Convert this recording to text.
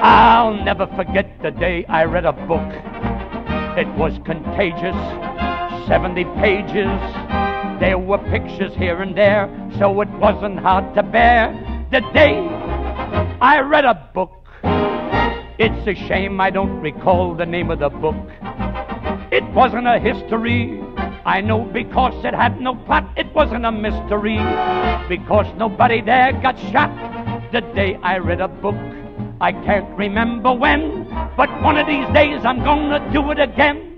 I'll never forget the day I read a book. It was contagious, 70 pages. There were pictures here and there, so it wasn't hard to bear. The day I read a book. It's a shame I don't recall the name of the book. It wasn't a history, I know, because it had no plot. It wasn't a mystery, because nobody there got shot. The day I read a book, I can't remember when, but one of these days I'm gonna do it again.